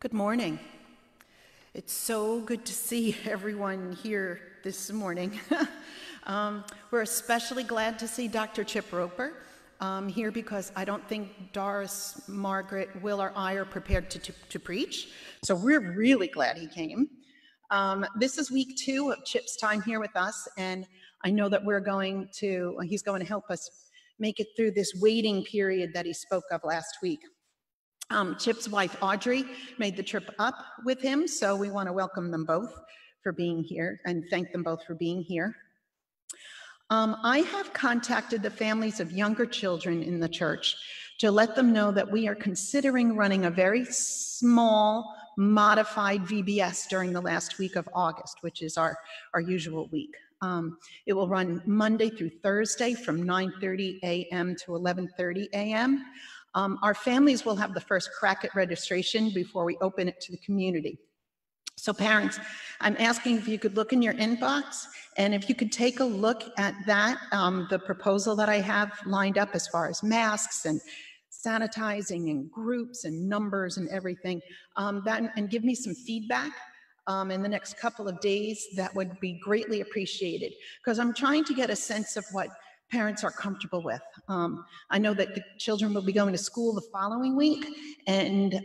Good morning. It's so good to see everyone here this morning. We're especially glad to see Dr. Chip Roper here because I don't think Doris, Margaret, Will, or I are prepared to preach. So we're really glad he came. This is week 2 of Chip's time here with us, and I know that he's going to help us make it through this waiting period that he spoke of last week. Chip's wife, Audrey, made the trip up with him, so we want to welcome them both for being here and thank them both for being here. I have contacted the families of younger children in the church to let them know that we are considering running a very small, modified VBS during the last week of August, which is our usual week. It will run Monday through Thursday from 9:30 a.m. to 11:30 a.m. Our families will have the first crack at registration before we open it to the community. So parents, I'm asking if you could look in your inbox, and if you could take a look at that, the proposal that I have lined up as far as masks and sanitizing and groups and numbers and everything, and give me some feedback in the next couple of days. That would be greatly appreciated, because I'm trying to get a sense of what parents are comfortable with. I know that the children will be going to school the following week, and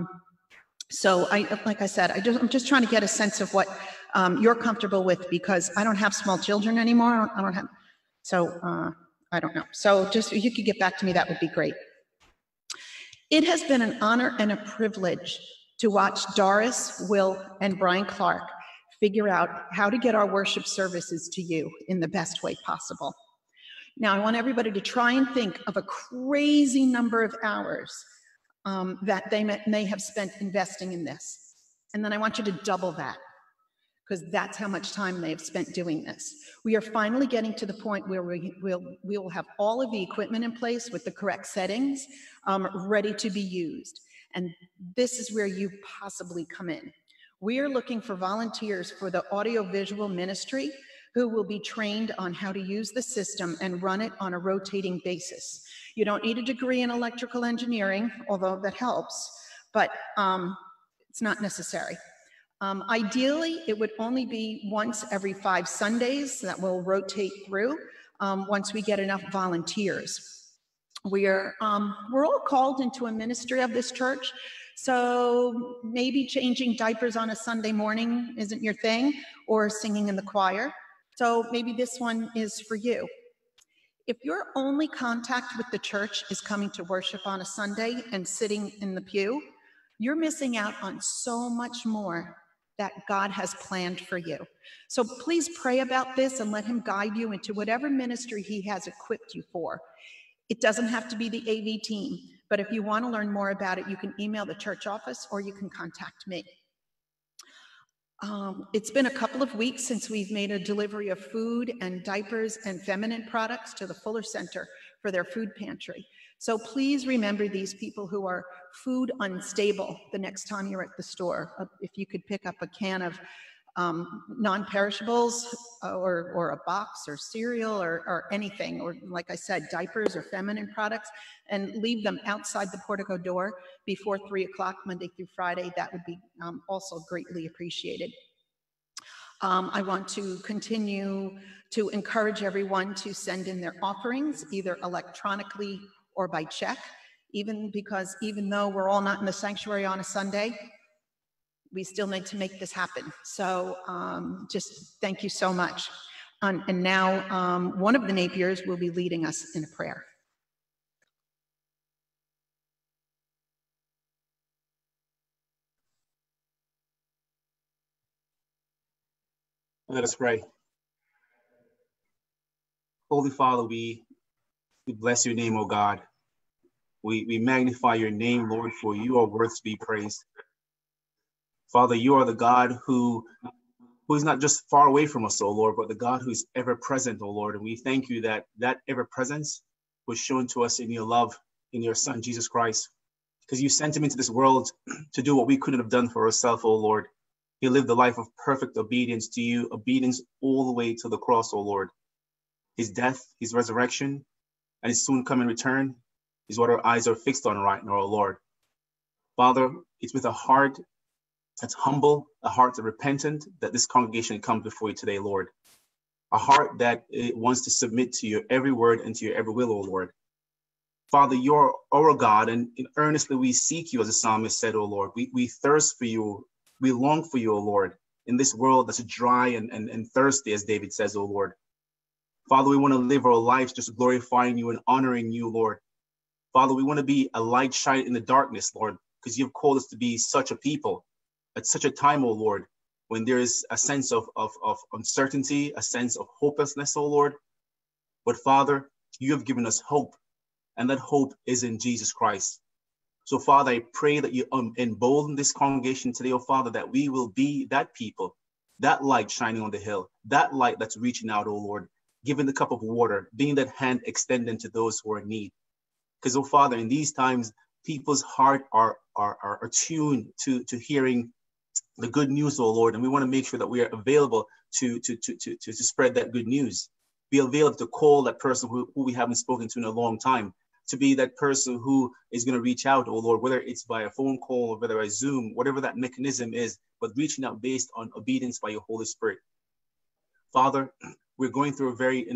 so like I said, I'm just trying to get a sense of what you're comfortable with, because I don't have small children anymore. I don't know. So just if you could get back to me, that would be great. It has been an honor and a privilege to watch Doris, Will, and Brian Clark figure out how to get our worship services to you in the best way possible. Now, I want everybody to try and think of a crazy number of hours that they may have spent investing in this. And then I want you to double that, because that's how much time they have spent doing this. We are finally getting to the point where we will have all of the equipment in place with the correct settings ready to be used. And this is where you possibly come in. We are looking for volunteers for the audiovisual ministry who will be trained on how to use the system and run it on a rotating basis. You don't need a degree in electrical engineering, although that helps, but it's not necessary. Ideally, it would only be once every 5 Sundays that will rotate through once we get enough volunteers. We're all called into a ministry of this church, so maybe changing diapers on a Sunday morning isn't your thing, or singing in the choir. So maybe this one is for you. If your only contact with the church is coming to worship on a Sunday and sitting in the pew, you're missing out on so much more that God has planned for you. So please pray about this and let him guide you into whatever ministry he has equipped you for. It doesn't have to be the AV team, but if you want to learn more about it, you can email the church office or you can contact me. It's been a couple of weeks since we've made a delivery of food and diapers and feminine products to the Fuller Center for their food pantry. So please remember these people who are food unstable the next time you're at the store. If you could pick up a can of non-perishables or a box or cereal or anything, or like I said, diapers or feminine products, and leave them outside the portico door before 3 o'clock Monday through Friday, that would be also greatly appreciated. I want to continue to encourage everyone to send in their offerings, either electronically or by check, even though we're all not in the sanctuary on a Sunday, we still need to make this happen. So just thank you so much. And now one of the Napiers will be leading us in a prayer. Let us pray. Holy Father, we bless your name, O God. We magnify your name, Lord, for you are worth to be praised. Father, you are the God who is not just far away from us, O Lord, but the God who is ever present, O Lord. And we thank you that ever presence was shown to us in your love, in your Son, Jesus Christ, because you sent him into this world to do what we couldn't have done for ourselves, O Lord. He lived a life of perfect obedience to you, obedience all the way to the cross, O Lord. His death, his resurrection, and his soon coming return is what our eyes are fixed on right now, O Lord. Father, it's with a heart that's humble, a heart that's repentant, that this congregation comes before you today, Lord. A heart that wants to submit to your every word and to your every will, O Lord. Father, you're our God, and earnestly we seek you, as the psalmist said, O Lord. We thirst for you. We long for you, O Lord, in this world that's dry and thirsty, as David says, O Lord. Father, we want to live our lives just glorifying you and honoring you, Lord. Father, we want to be a light shine in the darkness, Lord, because you've called us to be such a people at such a time, O Lord, when there is a sense of uncertainty, a sense of hopelessness, O Lord. But Father, you have given us hope, and that hope is in Jesus Christ. So Father, I pray that you embolden this congregation today, O Father, that we will be that people, that light shining on the hill, that light that's reaching out, O Lord, giving the cup of water, being that hand extended to those who are in need. Because, oh Father, in these times, people's heart are tuned to hearing the good news, oh Lord, and we want to make sure that we are available to spread that good news. Be available to call that person who we haven't spoken to in a long time, to be that person who is going to reach out, oh Lord, whether it's by a phone call or whether by Zoom, whatever that mechanism is, but reaching out based on obedience by your Holy Spirit. Father, we're going through a very,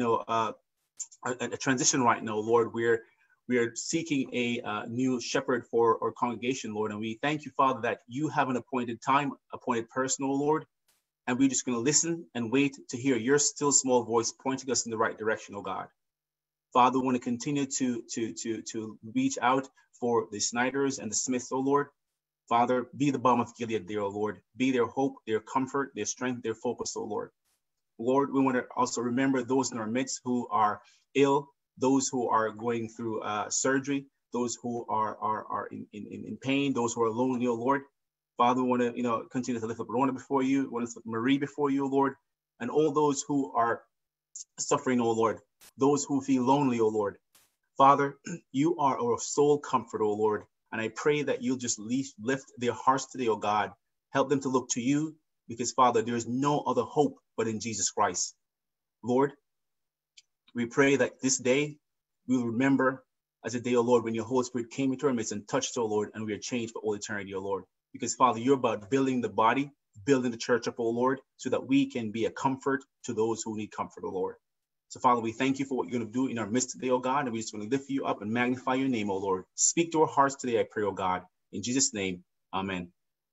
a transition right now, Lord, where we are seeking a new shepherd for our congregation, Lord. And we thank you, Father, that you have an appointed time, appointed person, oh Lord. And we're just going to listen and wait to hear your still small voice pointing us in the right direction, oh God. Father, we want to continue to reach out for the Snyders and the Smiths, oh Lord. Father, be the balm of Gilead there, oh Lord. Be their hope, their comfort, their strength, their focus, oh Lord. Lord, we want to also remember those in our midst who are ill, those who are going through surgery, those who are in pain, those who are lonely, oh Lord. Father, we want to continue to lift up Rona before you, we want to lift up Marie before you, oh Lord, and all those who are suffering, oh Lord, those who feel lonely, oh Lord. Father, you are our sole comfort, oh Lord, and I pray that you'll just lift their hearts today, oh God. Help them to look to you, because Father, there is no other hope but in Jesus Christ. Lord, we pray that this day we will remember as a day, oh Lord, when your Holy Spirit came into our midst and touched, oh Lord, and we are changed for all eternity, oh Lord. Because Father, you're about building the body, building the church up, oh Lord, so that we can be a comfort to those who need comfort, oh Lord. So Father, we thank you for what you're going to do in our midst today, oh God, and we just want to lift you up and magnify your name, oh Lord. Speak to our hearts today, I pray, oh God. In Jesus' name, amen.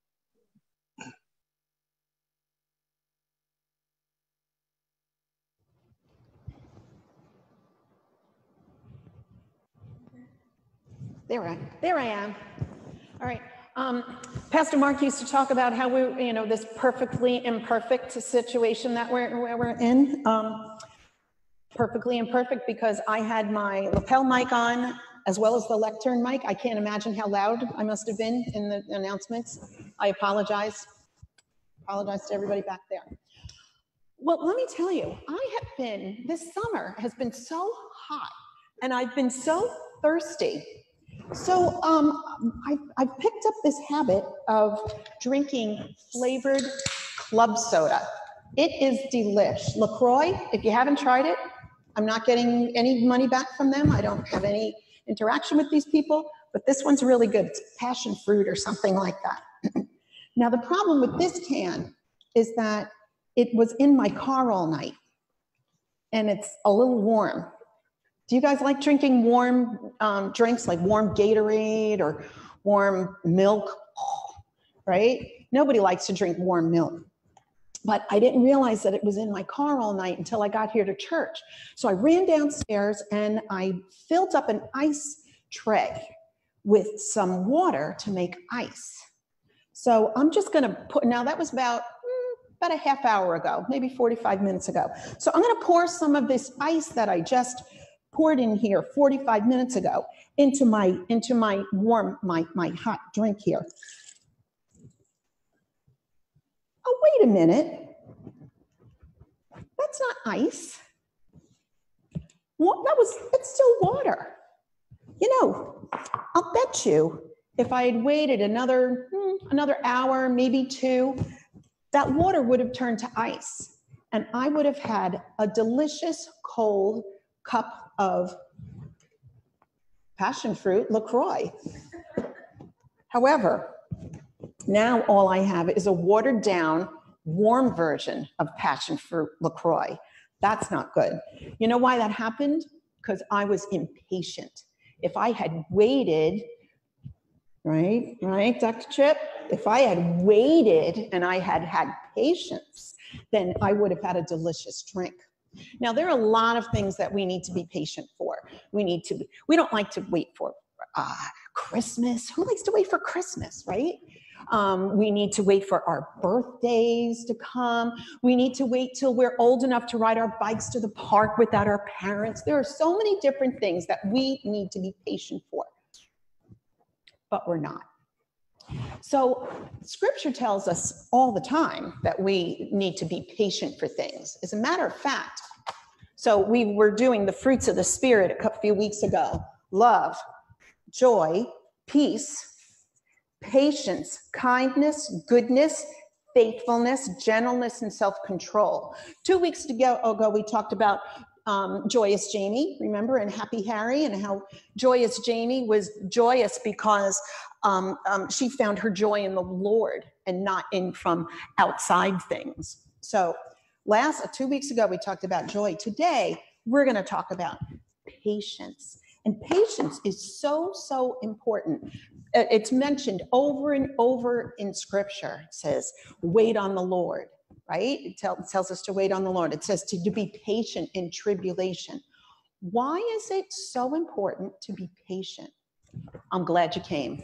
There I am. All right. Pastor Mark used to talk about how we, this perfectly imperfect situation that we're in. Perfectly imperfect because I had my lapel mic on as well as the lectern mic. I can't imagine how loud I must have been in the announcements. I apologize. Apologize to everybody back there. Well, let me tell you, this summer has been so hot and I've been so thirsty. So I've picked up this habit of drinking flavored club soda. It is delish. LaCroix, if you haven't tried it, I'm not getting any money back from them. I don't have any interaction with these people, but this one's really good. It's passion fruit or something like that. Now, the problem with this can is that it was in my car all night and it's a little warm. Do you guys like drinking warm drinks like warm Gatorade or warm milk, right? Nobody likes to drink warm milk. But I didn't realize that it was in my car all night until I got here to church. So I ran downstairs and I filled up an ice tray with some water to make ice. So I'm just gonna now that was about a half hour ago, maybe 45 minutes ago. So I'm gonna pour some of this ice that I just poured in here 45 minutes ago into my my hot drink here. Oh, wait a minute. That's not ice. It's still water. I'll bet you if I had waited another hour, maybe two, that water would have turned to ice. And I would have had a delicious cold cup of passion fruit LaCroix. However, now all I have is a watered down, warm version of passion fruit LaCroix. That's not good. You know why that happened? Because I was impatient. If I had waited, right, Dr. Chip? If I had waited and I had had patience, then I would have had a delicious drink. Now, there are a lot of things that we need to be patient for. We don't like to wait for Christmas. Who likes to wait for Christmas, right? We need to wait for our birthdays to come. We need to wait till we're old enough to ride our bikes to the park without our parents. There are so many different things that we need to be patient for, but we're not. So scripture tells us all the time that we need to be patient for things. As a matter of fact, so we were doing the fruits of the Spirit a few weeks ago: love, joy, peace, patience, kindness, goodness, faithfulness, gentleness, and self-control. 2 weeks ago, we talked about Joyous Jamie, remember, and Happy Harry, and how Joyous Jamie was joyous because she found her joy in the Lord and not from outside things. So 2 weeks ago, we talked about joy. Today, we're going to talk about patience. And patience is so, so important. It's mentioned over and over in scripture. It says, wait on the Lord, right? It tells us to wait on the Lord. It says to be patient in tribulation. Why is it so important to be patient? I'm glad you came.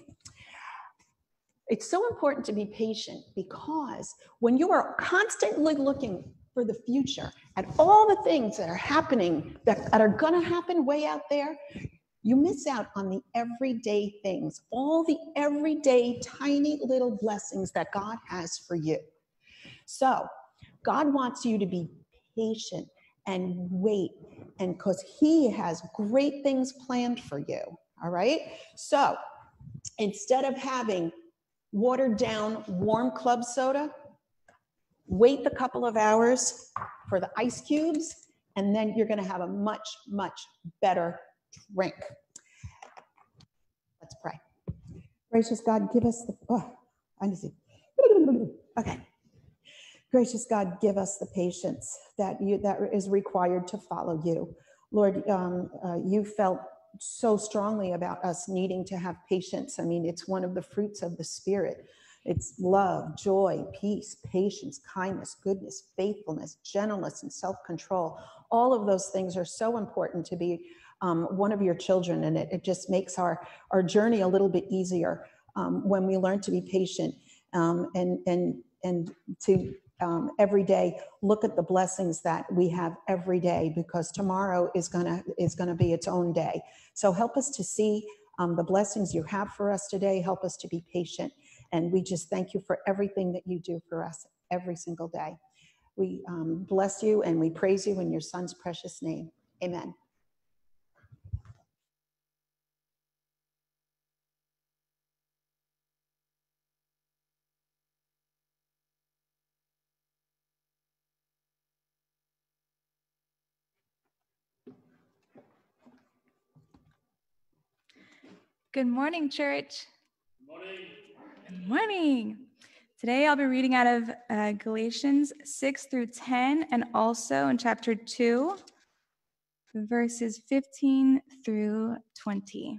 It's so important to be patient because when you are constantly looking for the future at all the things that are happening, that are going to happen way out there, you miss out on the everyday things, all the everyday tiny little blessings that God has for you. So God wants you to be patient and wait, and because he has great things planned for you, all right? So instead of having watered down warm club soda, wait the couple of hours for the ice cubes, and then you're going to have a much, much better drink. Let's pray. Gracious God, give us okay. Gracious God, give us the patience that is required to follow you. Lord, you felt so strongly about us needing to have patience. I mean, it's one of the fruits of the Spirit. It's love, joy, peace, patience, kindness, goodness, faithfulness, gentleness, and self-control. All of those things are so important to be one of your children, and it just makes our journey a little bit easier when we learn to be patient and to every day look at the blessings that we have every day, because tomorrow is gonna be its own day. So help us to see the blessings you have for us today. Help us to be patient, and we just thank you for everything that you do for us every single day. We bless you and we praise you in your Son's precious name. Amen. Good morning, church. Good morning. Good morning. Today I'll be reading out of Galatians 6 through 10, and also in chapter 2, verses 15 through 20.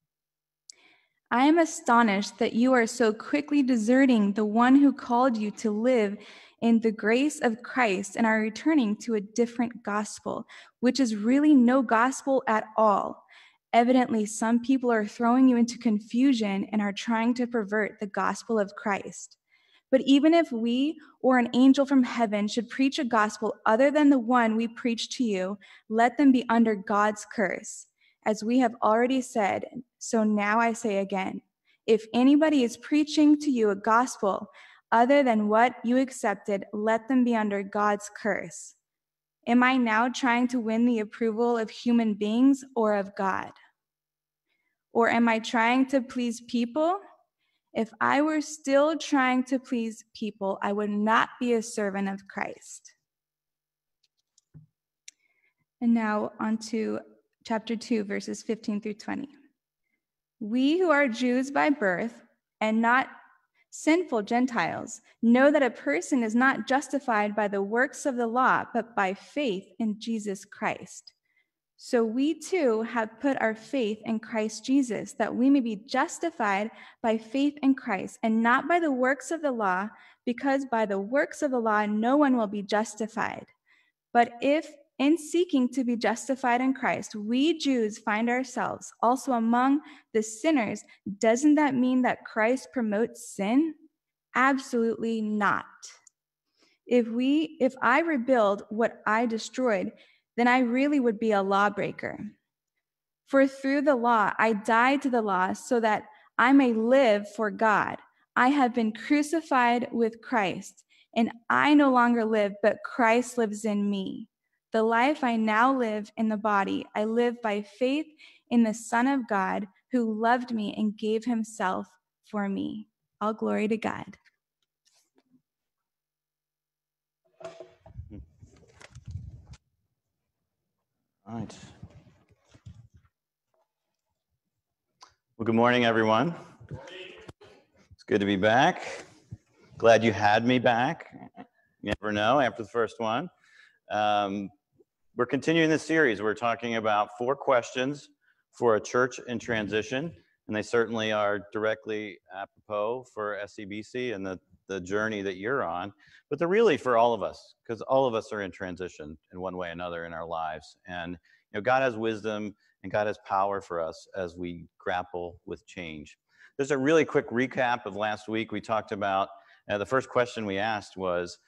I am astonished that you are so quickly deserting the one who called you to live in the grace of Christ and are returning to a different gospel, which is really no gospel at all. Evidently, some people are throwing you into confusion and are trying to pervert the gospel of Christ. But even if we or an angel from heaven should preach a gospel other than the one we preach to you, let them be under God's curse. As we have already said, so now I say again, if anybody is preaching to you a gospel other than what you accepted, let them be under God's curse. Am I now trying to win the approval of human beings or of God? Or am I trying to please people? If I were still trying to please people, I would not be a servant of Christ. And now on to chapter 2, verses 15 through 20. We who are Jews by birth and not sinful Gentiles. Know that a person is not justified by the works of the law, but by faith in Jesus Christ. So we too have put our faith in Christ Jesus, that we may be justified by faith in Christ, and not by the works of the law, because by the works of the law no one will be justified. But if in seeking to be justified in Christ, we Jews find ourselves also among the sinners, doesn't that mean that Christ promotes sin? Absolutely not. If I rebuild what I destroyed, then I really would be a lawbreaker. For through the law I died to the law so that I may live for God. I have been crucified with Christ, and I no longer live, but Christ lives in me. The life I now live in the body, I live by faith in the Son of God, who loved me and gave himself for me. All glory to God. All right. Well, good morning, everyone. It's good to be back. Glad you had me back. You never know after the first one. We're continuing this series. We're talking about 4 questions for a church in transition, and they certainly are directly apropos for SCBC and the journey that you're on, but they're really for all of us, because all of us are in transition in one way or another in our lives. And God has wisdom and God has power for us as we grapple with change. Just a really quick recap of last week. We talked about the first question we asked was,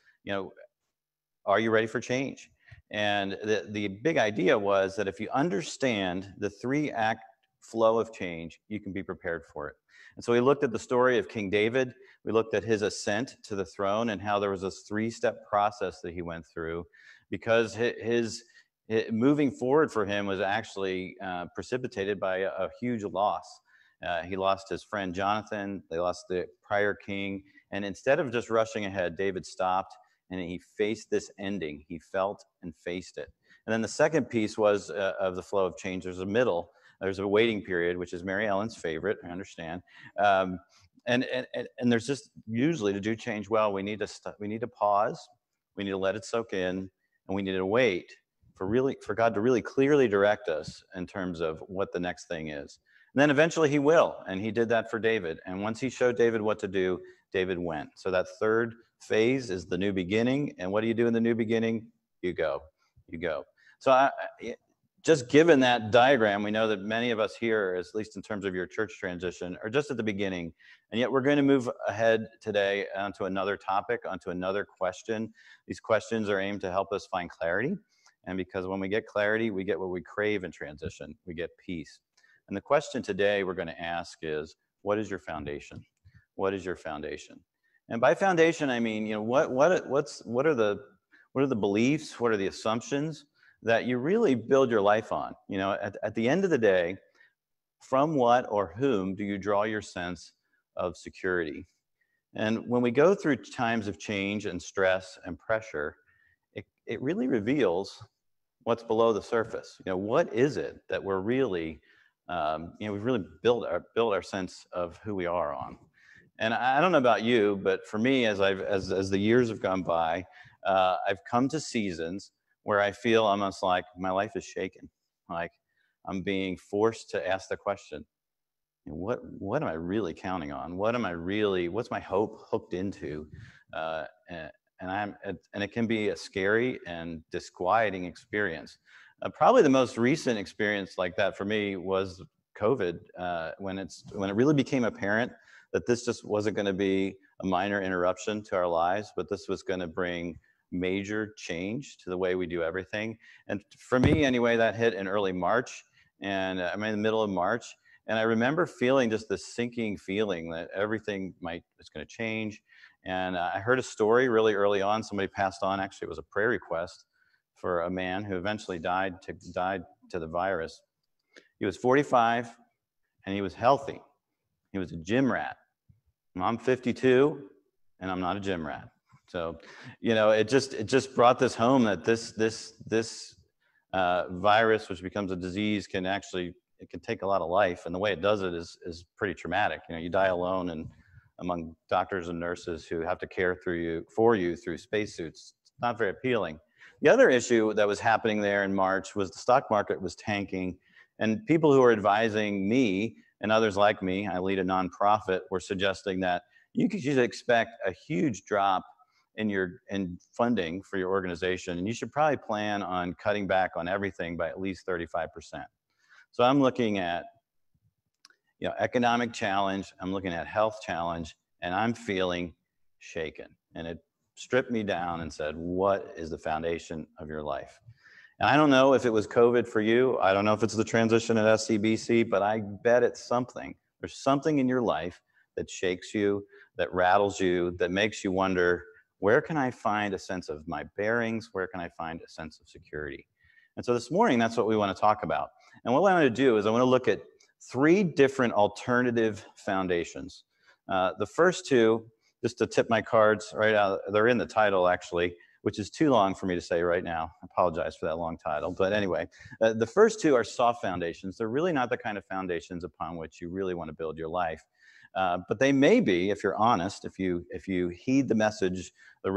are you ready for change? And the big idea was that if you understand the 3-act flow of change, you can be prepared for it. And so we looked at the story of King David. We looked at his ascent to the throne and how there was this 3-step process that he went through, because his moving forward for him was actually precipitated by a huge loss. He lost his friend Jonathan. They lost the prior king. And instead of just rushing ahead, David stopped and he faced this ending. He felt and faced it. And then the second piece was of the flow of change. There's a middle. There's a waiting period, which is Mary Ellen's favorite, I understand. And there's just usually, to do change well, we need to pause, we need to let it soak in, and we need to wait for God to really clearly direct us in terms of what the next thing is. And then eventually he will, and he did that for David. And once he showed David what to do, David went. So that third phase is the new beginning. And what do you do in the new beginning? You go. So just given that diagram, we know that many of us here, at least in terms of your church transition, are just at the beginning. And yet we're going to move ahead today onto another topic, onto another question. These questions are aimed to help us find clarity. And because when we get clarity, we get what we crave in transition. We get peace. And the question today we're going to ask is, what is your foundation? What is your foundation? And by foundation, I mean, what are the beliefs? What are the assumptions that you really build your life on? At the end of the day, from what or whom do you draw your sense of security? And when we go through times of change and stress and pressure, it really reveals what's below the surface. What is it that we're really, we've really built our sense of who we are on. And I don't know about you, but for me, as the years have gone by, I've come to seasons where I feel almost like my life is shaken, like I'm being forced to ask the question, what am I really counting on? What's my hope hooked into? And it can be a scary and disquieting experience. Probably the most recent experience like that for me was COVID, when it really became apparent that this just wasn't going to be a minor interruption to our lives, but this was going to bring major change to the way we do everything. And for me, anyway, that hit in early March, and I'm in the middle of March, and I remember feeling just this sinking feeling that everything is going to change. And I heard a story really early on. Somebody passed on, actually, it was a prayer request for a man who eventually died to the virus. He was 45, and he was healthy. He was a gym rat. I'm 52, and I'm not a gym rat. So, it just brought this home that this virus, which becomes a disease, it can take a lot of life, and the way it does it is pretty traumatic. You die alone, and among doctors and nurses who have to care for you through spacesuits. It's not very appealing. The other issue that was happening there in March was the stock market was tanking, and people who were advising me and others like me, I lead a nonprofit, were suggesting that you should expect a huge drop in funding for your organization, and you should probably plan on cutting back on everything by at least 35%. So I'm looking at economic challenge, I'm looking at health challenge, and I'm feeling shaken. And it stripped me down and said, what is the foundation of your life? And I don't know if it was COVID for you. I don't know if it's the transition at SCBC, but I bet it's something. There's something in your life that shakes you, that rattles you, that makes you wonder, where can I find a sense of my bearings? Where can I find a sense of security? And so this morning, that's what we want to talk about. And what I want to do is I want to look at 3 different alternative foundations. The first 2, just to tip my cards right out, they're in the title actually, which is too long for me to say right now. I apologize for that long title. But anyway, the first 2 are soft foundations. They're really not the kind of foundations upon which you really want to build your life. But they may be, if you're honest, if you heed the message,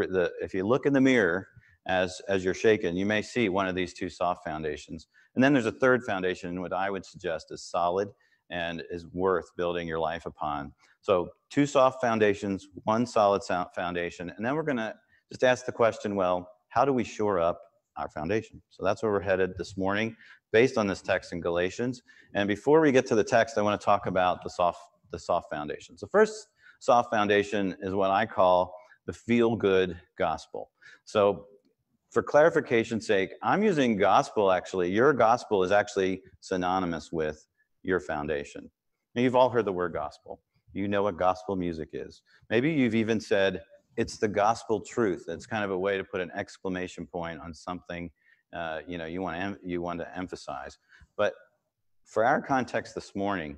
if you look in the mirror as you're shaken, you may see one of these 2 soft foundations. And then there's a third foundation, what I would suggest is solid and is worth building your life upon. So 2 soft foundations, 1 solid foundation, and then we're going to just ask the question, well, how do we shore up our foundation? So that's where we're headed this morning, based on this text in Galatians. And before we get to the text, I want to talk about the soft foundations. The first soft foundation is what I call the feel-good gospel. So for clarification's sake, I'm using gospel actually. Your gospel is actually synonymous with your foundation. Now, you've all heard the word gospel. You know what gospel music is. Maybe you've even said, it's the gospel truth. It's kind of a way to put an exclamation point on something you want to emphasize. But for our context this morning,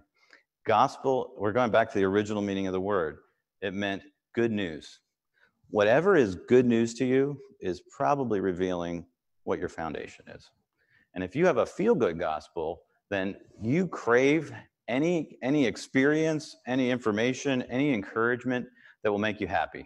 gospel, we're going back to the original meaning of the word. It meant good news. Whatever is good news to you is probably revealing what your foundation is. And if you have a feel-good gospel, then you crave any experience, any information, any encouragement that will make you happy.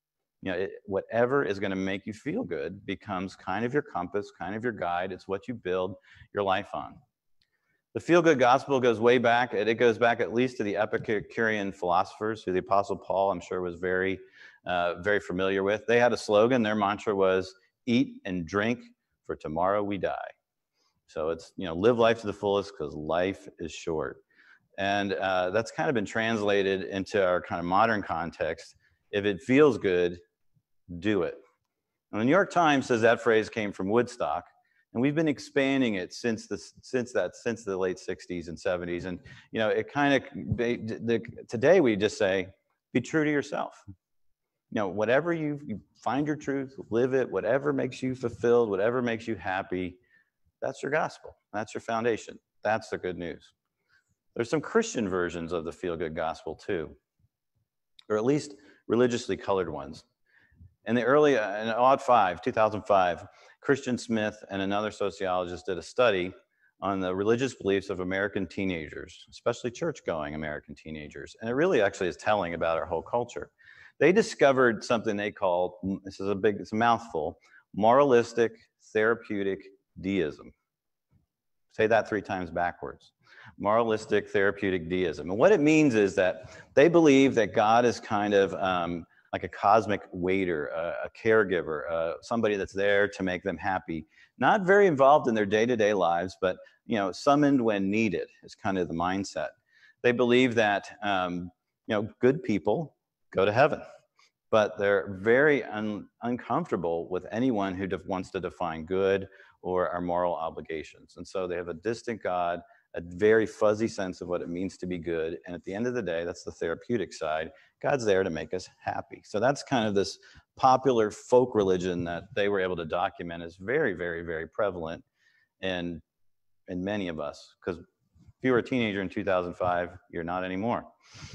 Whatever is going to make you feel good becomes kind of your compass, kind of your guide. It's what you build your life on. The feel-good gospel goes way back. It goes back at least to the Epicurean philosophers, who the Apostle Paul, I'm sure, was very familiar with. They had a slogan. Their mantra was, eat and drink, for tomorrow we die. So it's, live life to the fullest because life is short. And that's kind of been translated into our kind of modern context. If it feels good, do it. And the New York Times says that phrase came from Woodstock, and we've been expanding it since the late 60s and 70s. And it kind of today we just say, be true to yourself. Whatever you find your truth, live it. Whatever makes you fulfilled, whatever makes you happy, that's your gospel. That's your foundation. That's the good news. There's some Christian versions of the feel-good gospel too, or at least religiously colored ones. In 2005, Christian Smith and another sociologist did a study on the religious beliefs of American teenagers, especially church-going American teenagers. And it really actually is telling about our whole culture. They discovered something they called, it's a mouthful, moralistic therapeutic deism. Say that 3 times backwards. Moralistic therapeutic deism. And what it means is that they believe that God is kind of like a cosmic waiter, a caregiver, somebody that's there to make them happy. Not very involved in their day-to-day lives, but summoned when needed is kind of the mindset. They believe that good people go to heaven, but they're very uncomfortable with anyone who wants to define good or our moral obligations. And so they have a distant God, a very fuzzy sense of what it means to be good. And at the end of the day, that's the therapeutic side. God's there to make us happy. So that's kind of this popular folk religion that they were able to document is very, very, very prevalent in many of us. Because if you were a teenager in 2005, you're not anymore.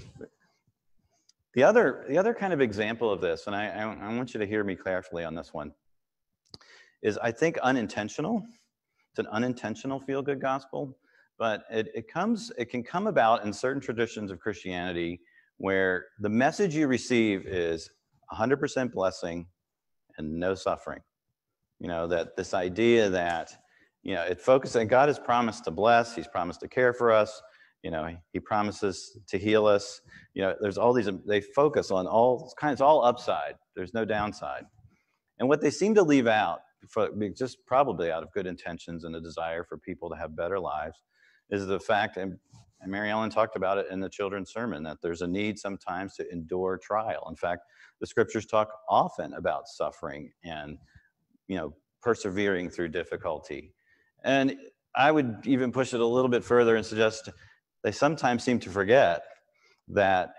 The other kind of example of this, and I want you to hear me carefully on this one, is I think unintentional. It's an unintentional feel-good gospel, but it can come about in certain traditions of Christianity where the message you receive is 100% blessing and no suffering. That this idea that, it focuses, and God has promised to bless, he's promised to care for us, he promises to heal us. There's all these, they focus on all kinds, all upside. There's no downside. And what they seem to leave out, just probably out of good intentions and a desire for people to have better lives, is the fact, and Mary Ellen talked about it in the children's sermon, that there's a need sometimes to endure trial. In fact, the scriptures talk often about suffering and, persevering through difficulty. And I would even push it a little bit further and suggest they sometimes seem to forget that,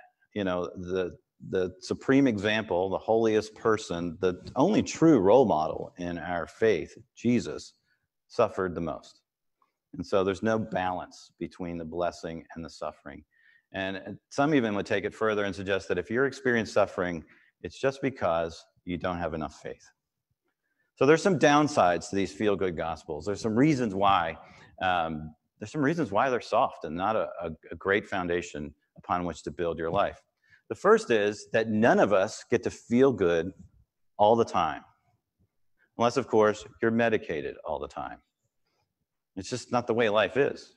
the supreme example, the holiest person, the only true role model in our faith, Jesus, suffered the most. And so there's no balance between the blessing and the suffering. And some even would take it further and suggest that if you're experiencing suffering, it's just because you don't have enough faith. So there's some downsides to these feel-good gospels. There's some reasons why. They're soft and not a great foundation upon which to build your life. The first is that none of us get to feel good all the time. Unless, of course, you're medicated all the time. It's just not the way life is.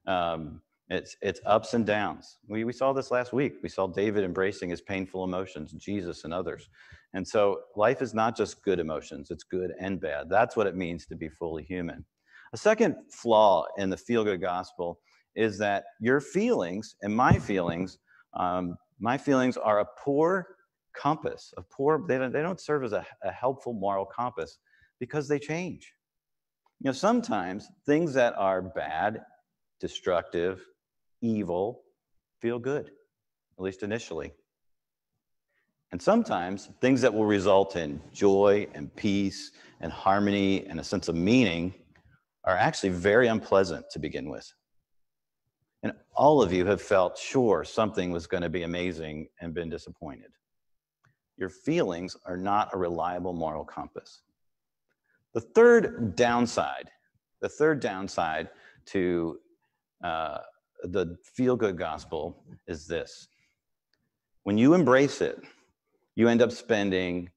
It's ups and downs. We saw this last week. We saw David embracing his painful emotions, Jesus and others. And so life is not just good emotions. It's good and bad. That's what it means to be fully human. A second flaw in the feel-good gospel is that your feelings and my feelings are a poor compass. They don't serve as a helpful moral compass because they change. Sometimes things that are bad, destructive, evil, feel good, at least initially. And sometimes things that will result in joy and peace and harmony and a sense of meaning are actually very unpleasant to begin with. And all of you have felt sure something was going to be amazing and been disappointed. Your feelings are not a reliable moral compass. The third downside to the feel-good gospel is this. When you embrace it, you end up spending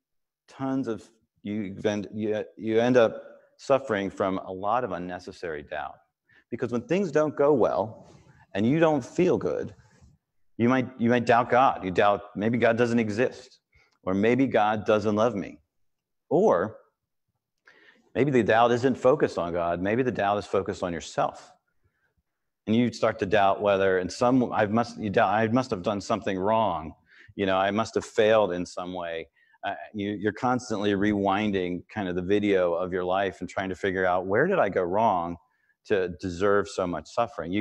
you end up suffering from a lot of unnecessary doubt. Because when things don't go well and you don't feel good, you might doubt God. You doubt maybe God doesn't exist, or maybe God doesn't love me, or maybe the doubt isn't focused on God. Maybe the doubt is focused on yourself. And you start to doubt whether I must have done something wrong. I must have failed in some way. You're constantly rewinding kind of the video of your life and trying to figure out, where did I go wrong to deserve so much suffering?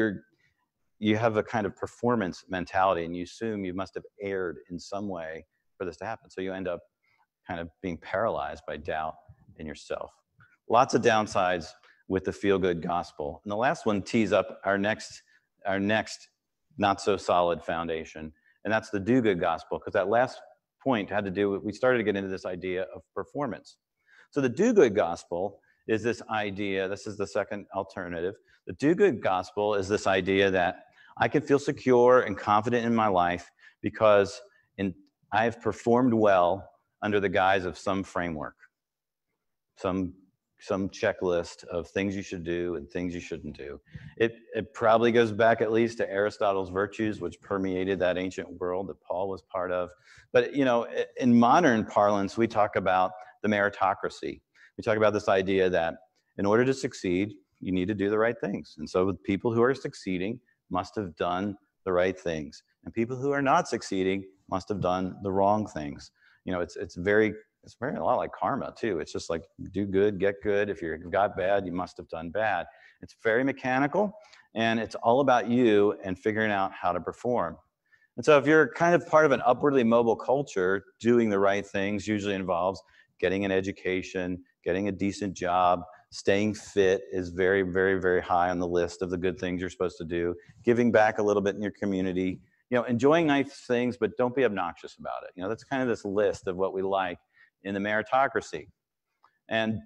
You have a kind of performance mentality, and you assume you must have erred in some way for this to happen. So you end up kind of being paralyzed by doubt in yourself. Lots of downsides with the feel-good gospel. And the last one tees up our next not so solid foundation, and that's the do-good gospel, because that last point had to do with, we started to get into this idea of performance. So the do-good gospel is this idea, this is the second alternative. The do-good gospel is this idea that I can feel secure and confident in my life because I've performed well under the guise of some framework, some checklist of things you should do and things you shouldn't do. It probably goes back at least to Aristotle's virtues, which permeated that ancient world that Paul was part of. But in modern parlance, we talk about the meritocracy. We talk about this idea that in order to succeed, you need to do the right things. And so people who are succeeding must have done the right things. And people who are not succeeding must have done the wrong things. It's very a lot like karma too. It's just like, do good, get good. If you've got bad, you must have done bad. It's very mechanical, and it's all about you and figuring out how to perform. And so if you're kind of part of an upwardly mobile culture, doing the right things usually involves getting an education, getting a decent job, staying fit is very, very, very high on the list of the good things you're supposed to do, giving back a little bit in your community, enjoying nice things, but don't be obnoxious about it. That's kind of this list of what we like in the meritocracy. And,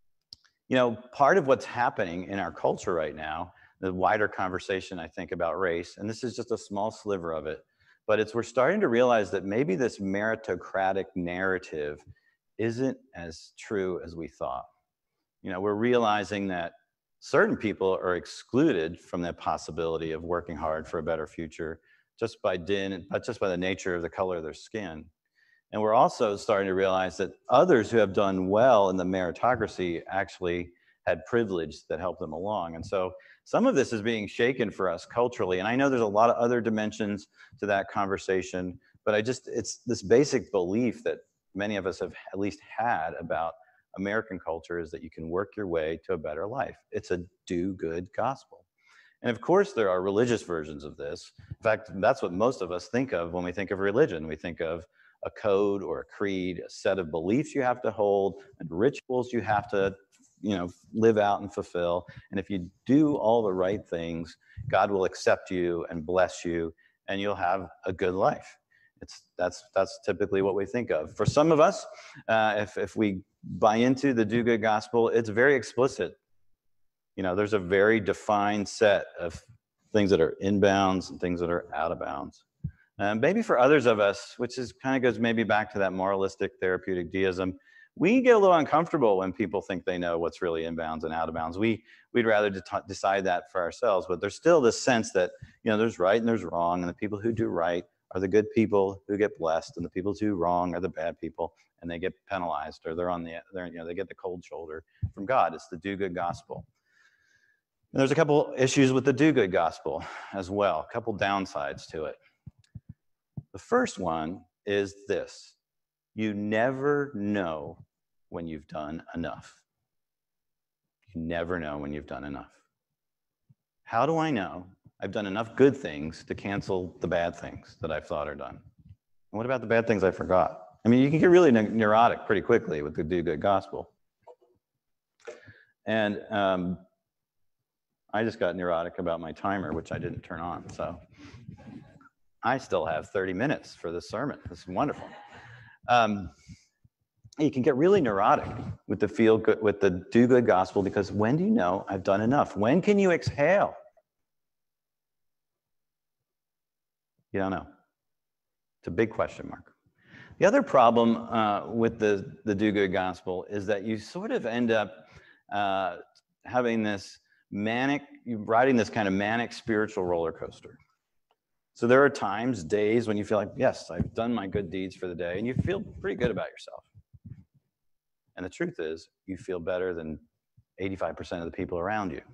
part of what's happening in our culture right now, the wider conversation, I think, about race, and this is just a small sliver of it, But we're starting to realize that maybe this meritocratic narrative isn't as true as we thought. We're realizing that certain people are excluded from the possibility of working hard for a better future just by the nature of the color of their skin. And we're also starting to realize that others who have done well in the meritocracy actually had privilege that helped them along. And so some of this is being shaken for us culturally. And I know there's a lot of other dimensions to that conversation, but it's this basic belief that many of us have at least had about American culture is that you can work your way to a better life. It's a do-good gospel. And of course, there are religious versions of this. In fact, that's what most of us think of when we think of religion. We think of a code or a creed, a set of beliefs you have to hold, and rituals you have to live out and fulfill. And if you do all the right things, God will accept you and bless you, and you'll have a good life. That's typically what we think of. For some of us, if we buy into the do-good gospel, it's very explicit. There's a very defined set of things that are in bounds and things that are out of bounds. Maybe for others of us, which kind of goes maybe back to that moralistic therapeutic deism, we get a little uncomfortable when people think they know what's really in bounds and out of bounds. We'd rather decide that for ourselves, but there's still this sense that there's right and there's wrong, and the people who do right are the good people who get blessed, and the people who do wrong are the bad people, and they get penalized, or they get the cold shoulder from God. It's the do-good gospel. And there's a couple issues with the do-good gospel as well, a couple downsides to it. The first one is this: you never know when you've done enough. You never know when you've done enough. How do I know I've done enough good things to cancel the bad things that I've thought are done? And what about the bad things I forgot? I mean, you can get really neurotic pretty quickly with the do-good gospel. And I just got neurotic about my timer, which I didn't turn on. So I still have 30 minutes for this sermon. This is wonderful. You can get really neurotic with the do-good gospel, because when do you know I've done enough? When can you exhale? You don't know. It's a big question mark. The other problem with the do-good gospel is that you sort of end up having this riding this kind of manic spiritual roller coaster. So there are times, days, when you feel like, yes, I've done my good deeds for the day, and you feel pretty good about yourself. And the truth is, you feel better than 85% of the people around you.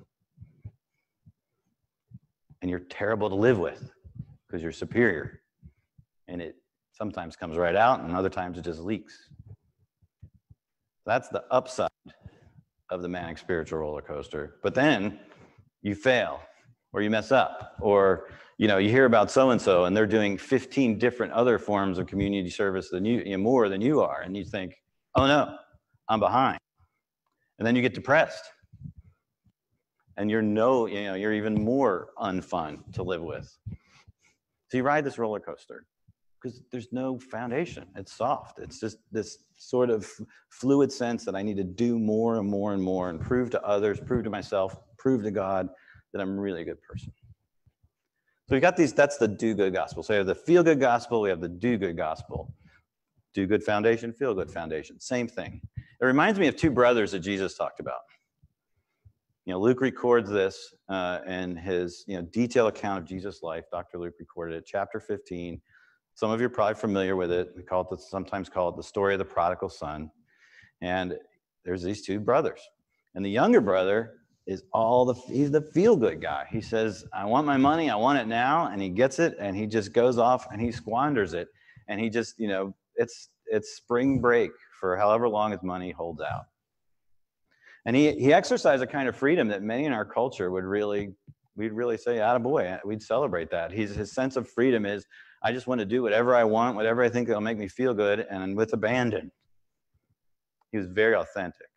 And you're terrible to live with because you're superior. And it sometimes comes right out, and other times it just leaks. That's the upside of the manic spiritual roller coaster. But then you fail, or you mess up, or you hear about so-and-so, and they're doing 15 different other forms of community service than more than you are. And you think, oh no, I'm behind. And then you get depressed. And you're even more unfun to live with. So you ride this roller coaster because there's no foundation. It's soft. It's just this sort of fluid sense that I need to do more and more and more and prove to others, prove to myself, prove to God that I'm really a good person. So we got that's the do-good gospel. So we have the feel-good gospel, we have the do-good gospel. Do-good foundation, feel-good foundation, same thing. It reminds me of two brothers that Jesus talked about. Luke records this in his detailed account of Jesus' life. Dr. Luke recorded it, chapter 15. Some of you are probably familiar with it. We sometimes call it the story of the prodigal son. And there's these two brothers. And the younger brother is he's the feel-good guy. He says, I want my money, I want it now, and he gets it, and he just goes off and he squanders it. And he just, it's spring break for however long his money holds out. And he exercised a kind of freedom that many in our culture we'd really say, attaboy, we'd celebrate that. His sense of freedom is, I just want to do whatever I want, whatever I think will make me feel good, and with abandon. He was very authentic.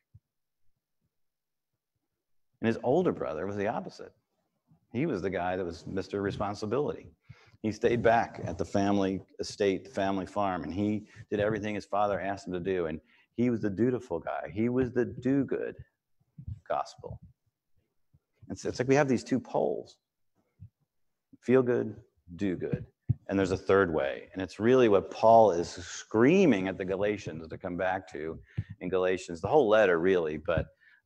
And his older brother was the opposite. He was the guy that was Mr. Responsibility. He stayed back at the family estate, the family farm, and he did everything his father asked him to do. And he was the dutiful guy. He was the do-good gospel. It's like we have these two poles. Feel good, do good. and there's a third way. And it's really what Paul is screaming at the Galatians to come back to in Galatians, the whole letter really, but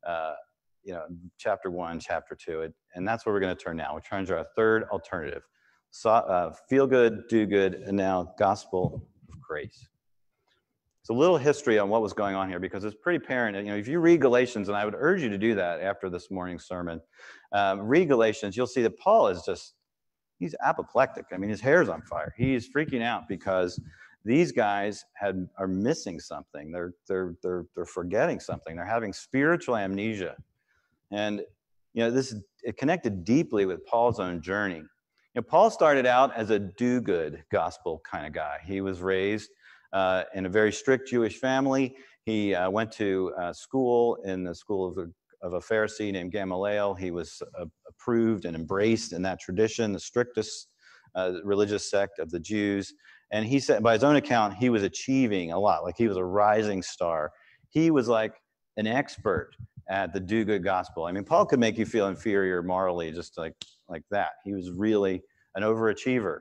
chapter 1, chapter 2, and that's where we're going to turn now. We're trying to our third alternative. Feel good, do good, and now gospel of grace. So a little history on what was going on here, because it's pretty apparent. If you read Galatians, and I would urge you to do that after this morning's sermon, read Galatians, you'll see that Paul is he's apoplectic. I mean, his hair's on fire. He's freaking out because these guys are missing something. They're forgetting something. They're having spiritual amnesia. And it connected deeply with Paul's own journey. Paul started out as a do-good gospel kind of guy. He was raised in a very strict Jewish family. He went to school in the school of a Pharisee named Gamaliel. He was approved and embraced in that tradition, the strictest religious sect of the Jews. And he said, by his own account, he was achieving a lot. Like he was a rising star. He was like an expert at the do-good gospel. I mean, Paul could make you feel inferior morally just like that. He was really an overachiever.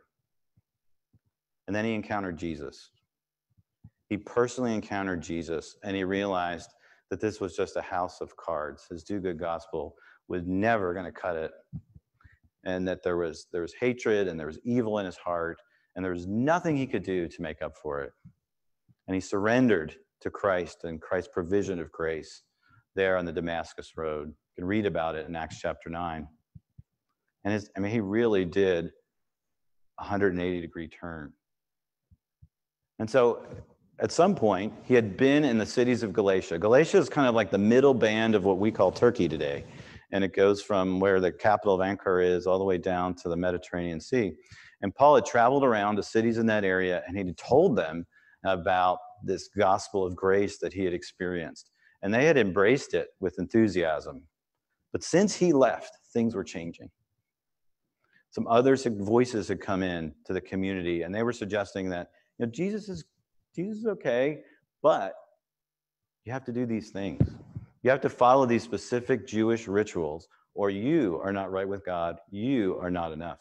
And then he encountered Jesus. He personally encountered Jesus, and he realized that this was just a house of cards. His do-good gospel was never going to cut it, and that there was hatred and there was evil in his heart, and there was nothing he could do to make up for it. And he surrendered to Christ and Christ's provision of grace there on the Damascus Road. You can read about it in Acts chapter 9. And he really did a 180-degree turn. And so at some point, he had been in the cities of Galatia. Galatia is kind of like the middle band of what we call Turkey today. And it goes from where the capital of Ankara is all the way down to the Mediterranean Sea. And Paul had traveled around the cities in that area, and he had told them about this gospel of grace that he had experienced. And they had embraced it with enthusiasm. But since he left, things were changing. Some other voices had come in to the community, and they were suggesting that Jesus is okay, but you have to do these things. You have to follow these specific Jewish rituals, or you are not right with God. You are not enough.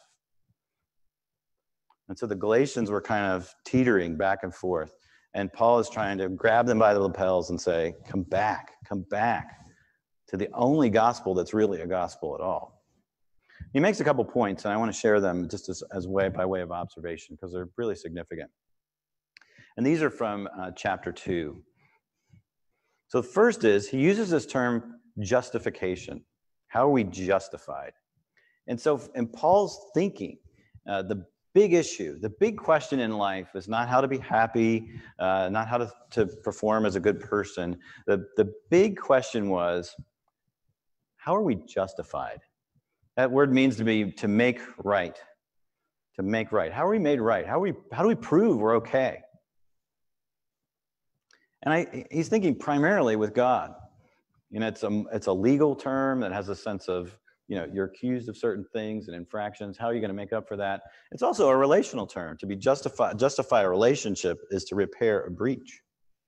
And so the Galatians were kind of teetering back and forth. And Paul is trying to grab them by the lapels and say, come back to the only gospel that's really a gospel at all. He makes a couple points, and I want to share them just as by way of observation, because they're really significant. And these are from chapter 2. So the first is, he uses this term justification. How are we justified? And so in Paul's thinking, the big issue, the big question in life is not how to be happy, not how to perform as a good person. The big question was, how are we justified? That word means to make right. To make right. How are we made right? How do we prove we're okay? And he's thinking primarily with God. It's a legal term that has a sense of, you're accused of certain things and infractions. How are you going to make up for that? It's also a relational term. To be justify a relationship is to repair a breach.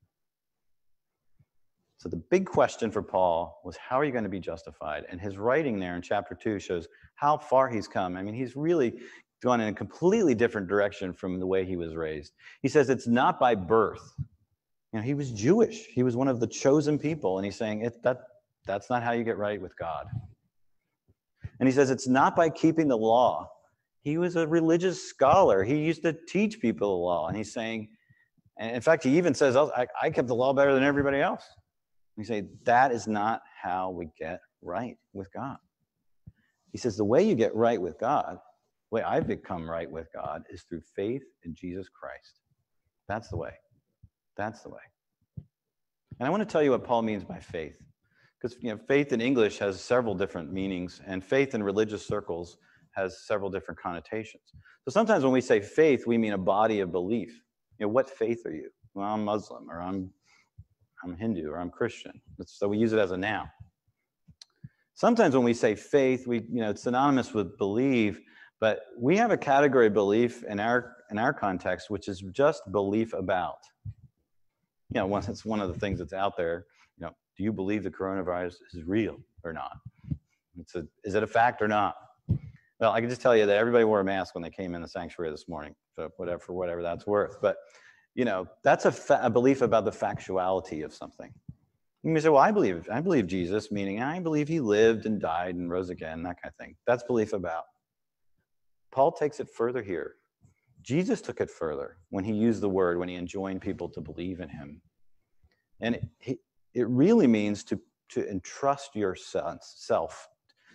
So the big question for Paul was, how are you going to be justified? And his writing there in chapter 2 shows how far he's come. I mean, he's really gone in a completely different direction from the way he was raised. He says it's not by birth. He was Jewish. He was one of the chosen people. And he's saying that's not how you get right with God. And he says it's not by keeping the law. He was a religious scholar. He used to teach people the law. And he's saying, and in fact, he even says, I kept the law better than everybody else. And he says, that is not how we get right with God. He says, the way you get right with God, the way I've become right with God, is through faith in Jesus Christ. That's the way. That's the way. And I want to tell you what Paul means by faith. Because faith in English has several different meanings, and faith in religious circles has several different connotations. So sometimes when we say faith, we mean a body of belief. What faith are you? Well, I'm Muslim, or I'm Hindu, or I'm Christian. So we use it as a noun. Sometimes when we say faith, it's synonymous with believe, but we have a category of belief in our context, which is just belief about. It's one of the things that's out there. Do you believe the coronavirus is real or not? Is it a fact or not? Well, I can just tell you that everybody wore a mask when they came in the sanctuary this morning, so for whatever that's worth. But, that's a belief about the factuality of something. You may say, well, I believe Jesus, meaning I believe he lived and died and rose again, that kind of thing. That's belief about. Paul takes it further here. Jesus took it further when he used the word, when he enjoined people to believe in him. And it really means to entrust yourself,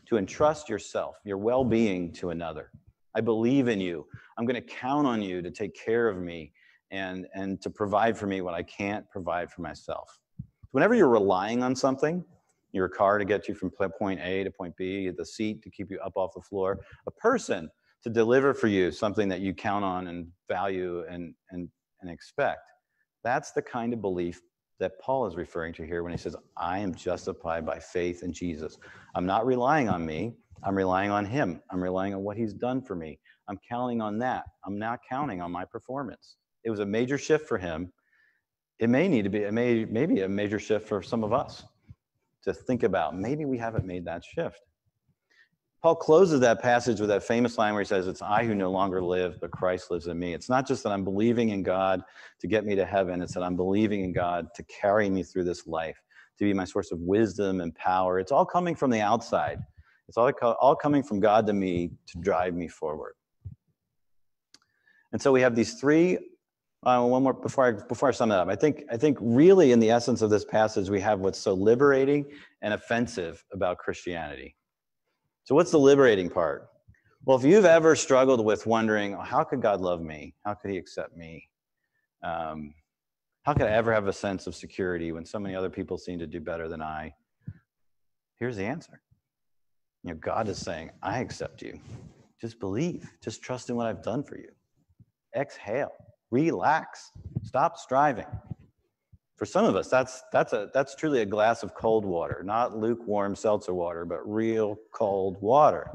your well-being to another. I believe in you. I'm going to count on you to take care of me and to provide for me what I can't provide for myself. Whenever you're relying on something, your car to get you from point A to point B, the seat to keep you up off the floor, a person to deliver for you something that you count on and value and expect, that's the kind of belief that Paul is referring to here when he says, I am justified by faith in Jesus. I'm not relying on me. I'm relying on him. I'm relying on what he's done for me. I'm counting on that. I'm not counting on my performance. It was a major shift for him. It may need to be maybe a major shift for some of us to think about. Maybe we haven't made that shift. Paul closes that passage with that famous line where he says, it's I who no longer live, but Christ lives in me. It's not just that I'm believing in God to get me to heaven. It's that I'm believing in God to carry me through this life, to be my source of wisdom and power. It's all coming from the outside. It's all coming from God to me to drive me forward. And so we have these three. One more before I sum it up. I think really in the essence of this passage, we have what's so liberating and offensive about Christianity. So what's the liberating part? Well, if you've ever struggled with wondering, how could God love me? How could he accept me? How could I ever have a sense of security when so many other people seem to do better than I? Here's the answer. God is saying, I accept you. Just believe. Just trust in what I've done for you. Exhale. Relax. Stop striving. For some of us, that's truly a glass of cold water, not lukewarm seltzer water, but real cold water.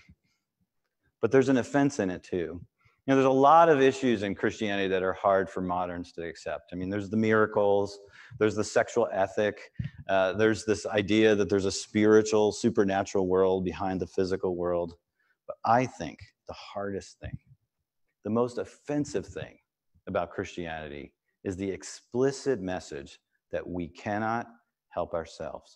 But there's an offense in it too. There's a lot of issues in Christianity that are hard for moderns to accept. I mean, there's the miracles, there's the sexual ethic, there's this idea that there's a spiritual, supernatural world behind the physical world. But I think the hardest thing, the most offensive thing about Christianity is the explicit message that we cannot help ourselves.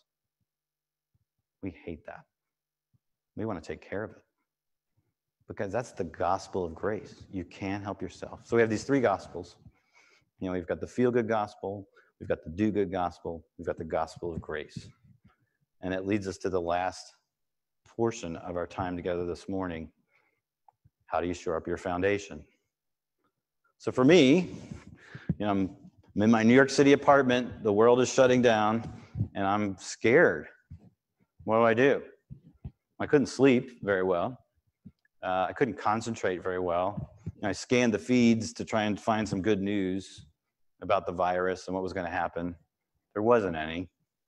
We hate that. We want to take care of it. Because that's the gospel of grace. You can't help yourself. So we have these three gospels. We've got the feel-good gospel, we've got the do-good gospel, we've got the gospel of grace. And it leads us to the last portion of our time together this morning. How do you shore up your foundation? So for me, I'm in my New York City apartment, the world is shutting down, and I'm scared. What do? I couldn't sleep very well. I couldn't concentrate very well. I scanned the feeds to try and find some good news about the virus and what was going to happen. There wasn't any.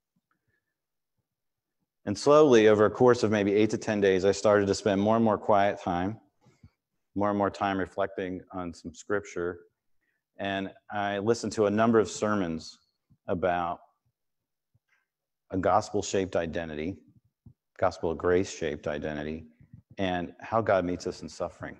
And slowly, over a course of maybe 8 to 10 days, I started to spend more and more quiet time, more and more time reflecting on some scripture. And I listened to a number of sermons about a gospel-shaped identity, gospel of grace-shaped identity, and how God meets us in suffering.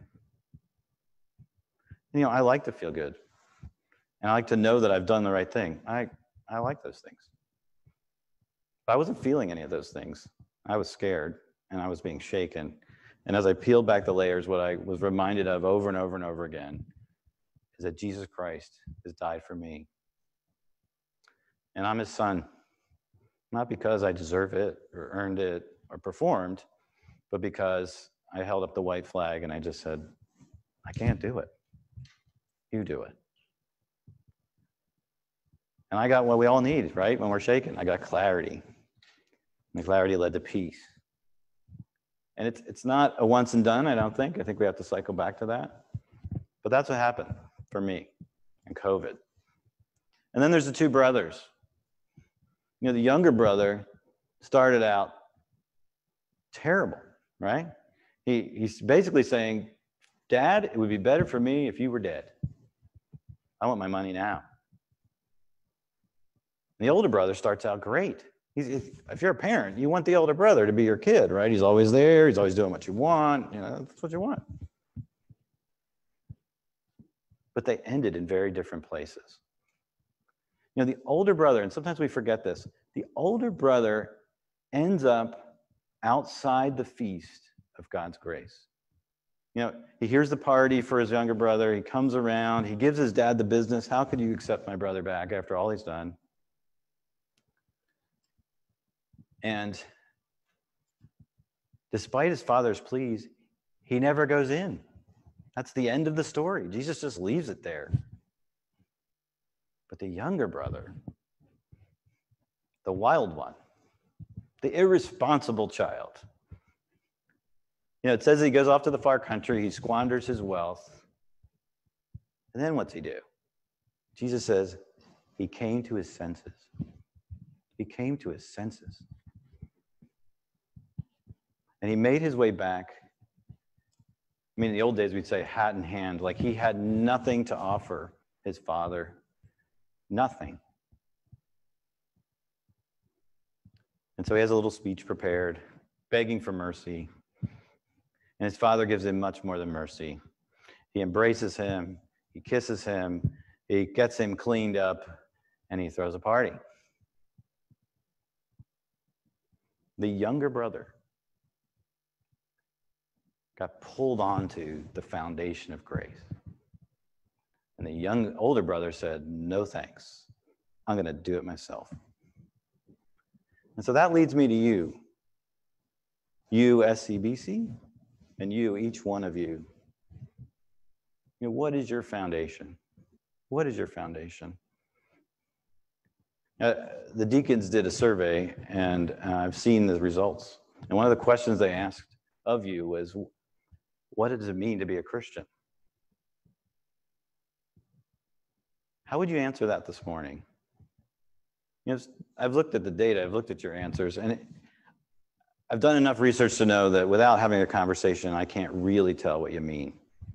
I like to feel good. And I like to know that I've done the right thing. I like those things. But I wasn't feeling any of those things. I was scared, and I was being shaken. And as I peeled back the layers, what I was reminded of over and over and over again is that Jesus Christ has died for me. And I'm his son, not because I deserve it or earned it or performed, but because I held up the white flag and I just said, I can't do it. You do it. And I got what we all need, right? When we're shaken, I got clarity. And the clarity led to peace. And it's not a once and done, I don't think. I think we have to cycle back to that. But that's what happened for me in COVID. And then there's the two brothers. The younger brother started out terrible, right? He's basically saying, Dad, it would be better for me if you were dead. I want my money now. And the older brother starts out great. If you're a parent, you want the older brother to be your kid, right? He's always there. He's always doing what you want. That's what you want. But they ended in very different places. The older brother, and sometimes we forget this, the older brother ends up outside the feast of God's grace. He hears the party for his younger brother. He comes around. He gives his dad the business. How could you accept my brother back after all he's done? And despite his father's pleas, he never goes in. That's the end of the story. Jesus just leaves it there. But the younger brother, the wild one, the irresponsible child, it says he goes off to the far country, he squanders his wealth. And then what's he do? Jesus says he came to his senses. He came to his senses. And he made his way back. In the old days, we'd say hat in hand, like he had nothing to offer his father. Nothing. And so he has a little speech prepared, begging for mercy. And his father gives him much more than mercy. He embraces him, he kisses him, he gets him cleaned up, and he throws a party. The younger brother got pulled onto the foundation of grace. And the older brother said, no thanks. I'm going to do it myself. And so that leads me to you. You, SCBC, and you, each one of you. What is your foundation? What is your foundation? The deacons did a survey, and I've seen the results. And one of the questions they asked of you was, what does it mean to be a Christian? How would you answer that this morning? I've looked at the data, I've looked at your answers, and I've done enough research to know that without having a conversation, I can't really tell what you mean.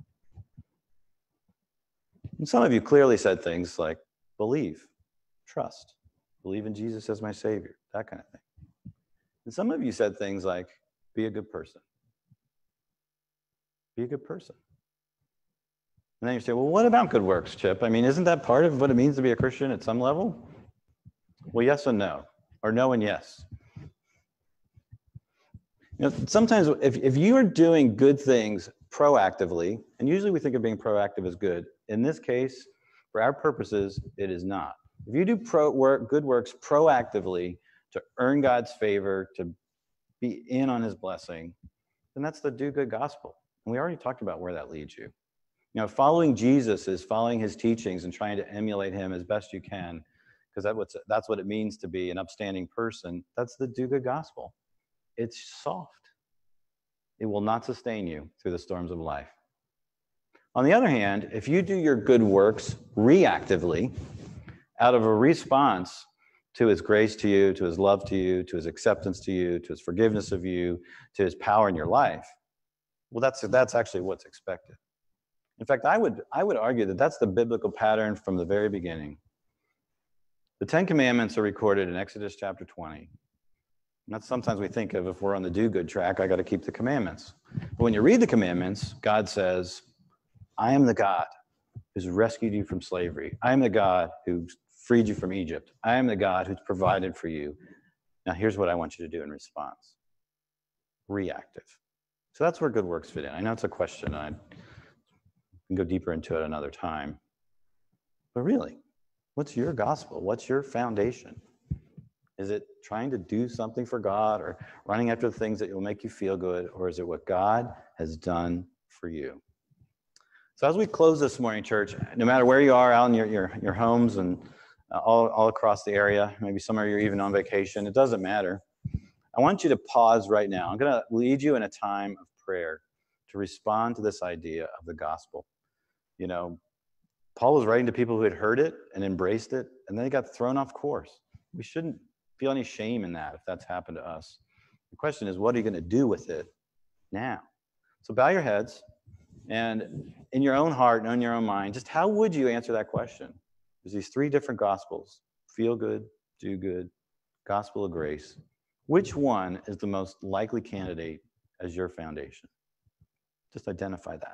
And some of you clearly said things like believe, trust, believe in Jesus as my Savior, that kind of thing. And some of you said things like be a good person. Be a good person. And then you say, well, what about good works, Chip? Isn't that part of what it means to be a Christian at some level? Well, yes and no, or no and yes. Sometimes if you are doing good things proactively, and usually we think of being proactive as good, in this case, for our purposes, it is not. If you do good works proactively to earn God's favor, to be in on his blessing, then that's the do-good gospel. And we already talked about where that leads you. Following Jesus is following his teachings and trying to emulate him as best you can, because that's what it means to be an upstanding person. That's the do-good gospel. It's soft. It will not sustain you through the storms of life. On the other hand, if you do your good works reactively, out of a response to his grace to you, to his love to you, to his acceptance to you, to his forgiveness of you, to his power in your life, well, that's actually what's expected. In fact, I would argue that that's the biblical pattern from the very beginning. The 10 Commandments are recorded in Exodus chapter 20. And that's sometimes we think of, if we're on the do-good track, I got to keep the commandments. But when you read the commandments, God says, I am the God who's rescued you from slavery. I am the God who freed you from Egypt. I am the God who's provided for you. Now here's what I want you to do in response. Reactive. So that's where good works fit in. I know it's a question. I can go deeper into it another time. But really, what's your gospel? What's your foundation? Is it trying to do something for God or running after the things that will make you feel good? Or is it what God has done for you? So as we close this morning, church, no matter where you are out in your homes and all across the area, maybe some of you are even on vacation, it doesn't matter. I want you to pause right now. I'm going to lead you in a time of prayer to respond to this idea of the gospel. Paul was writing to people who had heard it and embraced it, and then they got thrown off course. We shouldn't feel any shame in that if that's happened to us. The question is, what are you going to do with it now? So bow your heads, and in your own heart and in your own mind, just how would you answer that question? There's these three different gospels: feel good, do good, gospel of grace, which one is the most likely candidate as your foundation? Just identify that.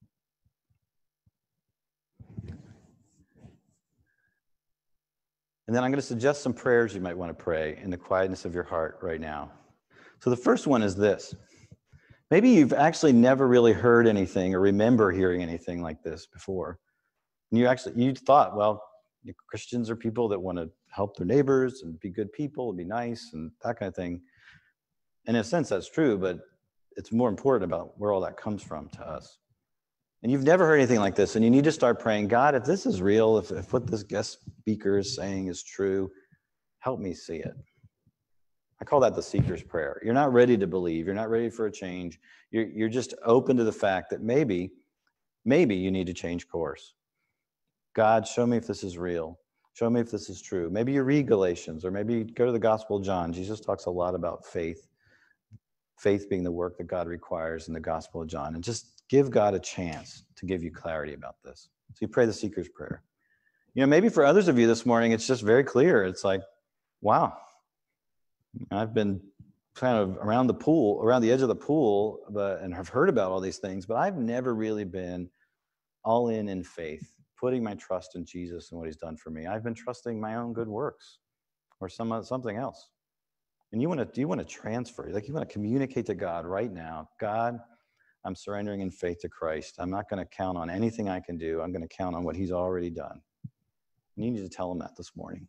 And then I'm going to suggest some prayers you might want to pray in the quietness of your heart right now. So the first one is this. Maybe you've actually never really heard anything or remember hearing anything like this before. And you thought, well, Christians are people that want to help their neighbors and be good people and be nice and that kind of thing. And in a sense, that's true, but it's more important about where all that comes from to us. And you've never heard anything like this, and you need to start praying, God, if this is real, if what this guest speaker is saying is true, help me see it. I call that the seeker's prayer. You're not ready to believe. You're not ready for a change. You're just open to the fact that maybe you need to change course. God, show me if this is real. Show me if this is true. Maybe you read Galatians, or maybe you go to the Gospel of John. Jesus talks a lot about faith being the work that God requires in the Gospel of John. And just give God a chance to give you clarity about this. So you pray the seeker's prayer. Maybe for others of you this morning, it's just very clear. It's like, wow, I've been kind of around the edge of the pool, and have heard about all these things, but I've never really been all in faith, putting my trust in Jesus and what he's done for me. I've been trusting my own good works or something else. And you want to transfer, you want to communicate to God right now, God, I'm surrendering in faith to Christ. I'm not going to count on anything I can do. I'm going to count on what he's already done. And you need to tell him that this morning.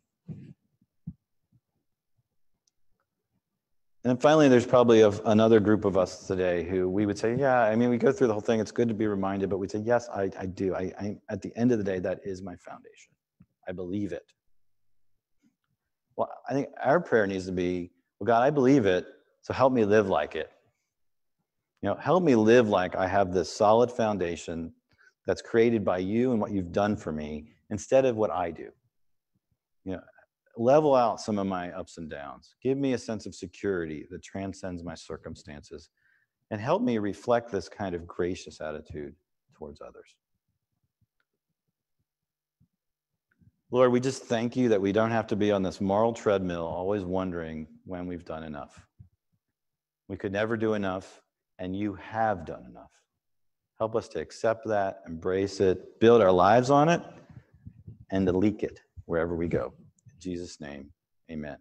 And then finally, there's probably another group of us today who we would say, yeah, we go through the whole thing. It's good to be reminded, but we'd say, yes, I do. I at the end of the day, that is my foundation. I believe it. Well, I think our prayer needs to be, well, God, I believe it, so help me live like it. Help me live like I have this solid foundation that's created by you and what you've done for me, instead of what I do. Level out some of my ups and downs. Give me a sense of security that transcends my circumstances, and help me reflect this kind of gracious attitude towards others. Lord, we just thank you that we don't have to be on this moral treadmill, always wondering when we've done enough. We could never do enough, and you have done enough. Help us to accept that, embrace it, build our lives on it, and to leak it wherever we go. In Jesus' name, amen.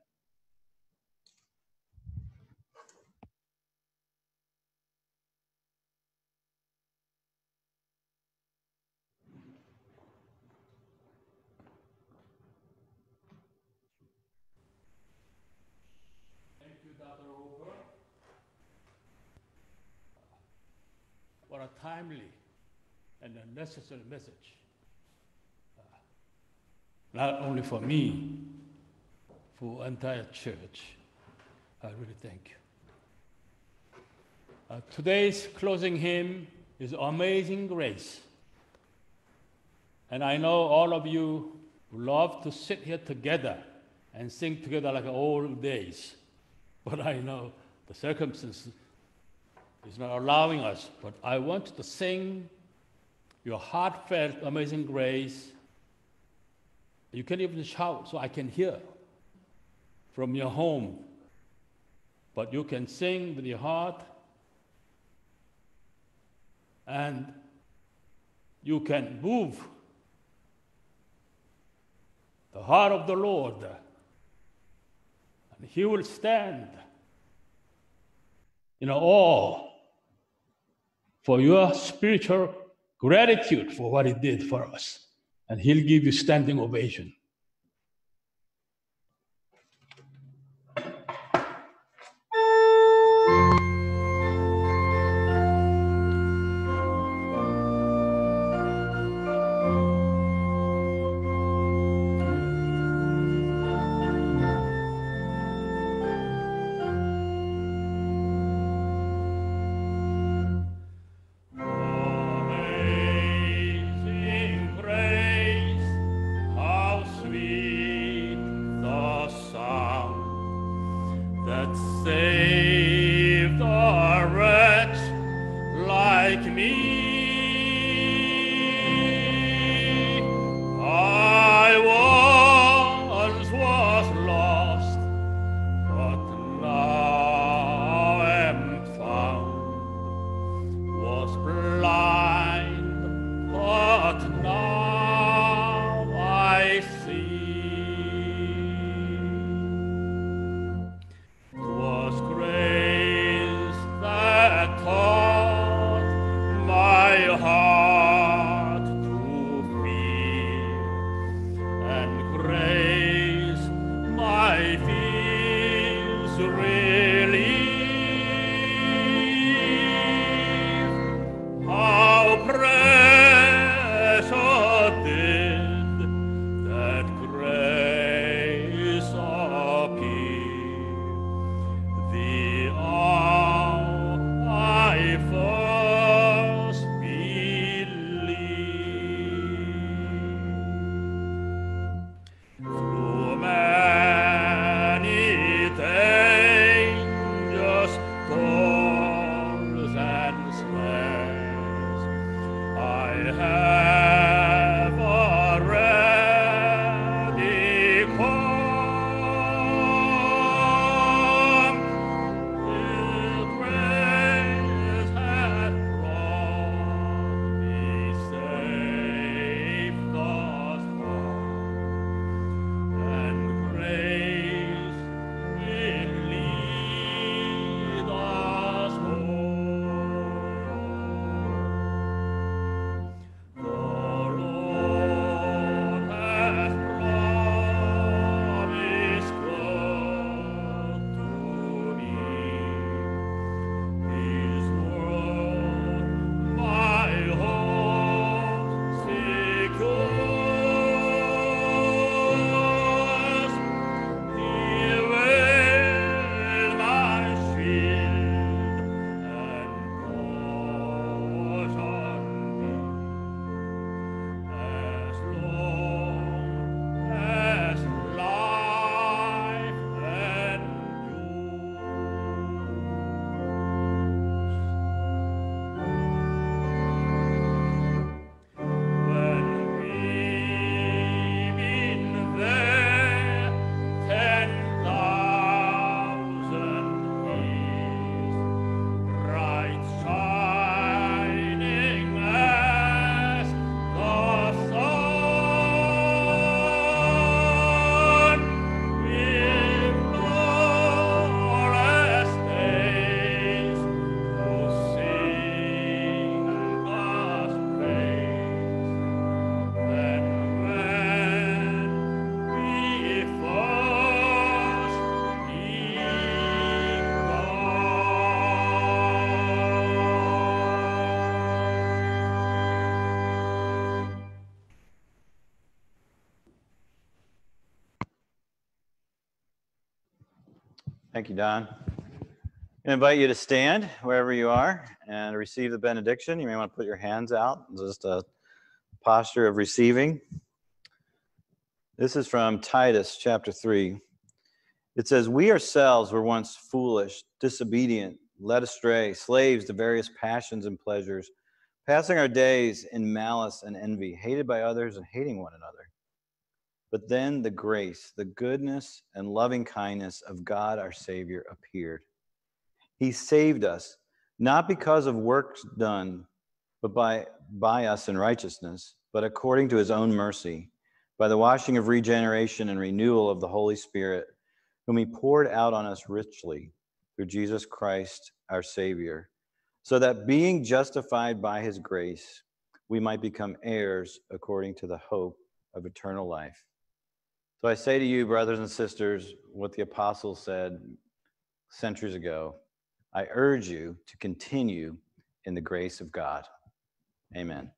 Thank you, Dr. Ober. What a timely and a necessary message. Not only for me, for entire church. I really thank you. Today's closing hymn is Amazing Grace. And I know all of you love to sit here together and sing together like old days. But I know the circumstances is not allowing us. But I want to sing your heartfelt Amazing Grace. You can even shout so I can hear from your home. But you can sing with your heart, and you can move the heart of the Lord, and he will stand in awe for your spiritual gratitude for what he did for us. And he'll give you standing ovation. relief. How precious did that grace appear the hour I first believed. Through many dangers, toils, and snares, I have already come. His grace hath brought me safe thus far, and grace will lead us home. The Lord hath promised good to me. His word my hope secures. He will my shield and portion be, as long as life endures. When we've been there 10,000 years, bright shining as the sun, with glorious days to sing God's praise. Then when we first begun. Thank you, Don. I invite you to stand wherever you are and receive the benediction. You may want to put your hands out, just a posture of receiving. This is from Titus chapter 3. It says, "We ourselves were once foolish, disobedient, led astray, slaves to various passions and pleasures, passing our days in malice and envy, hated by others and hating one another. But then the grace, the goodness, and loving kindness of God our Savior appeared. He saved us, not because of works done, but by us in righteousness, but according to his own mercy, by the washing of regeneration and renewal of the Holy Spirit, whom he poured out on us richly through Jesus Christ our Savior, so that being justified by his grace, we might become heirs according to the hope of eternal life." So I say to you, brothers and sisters, what the apostles said centuries ago, I urge you to continue in the grace of God. Amen.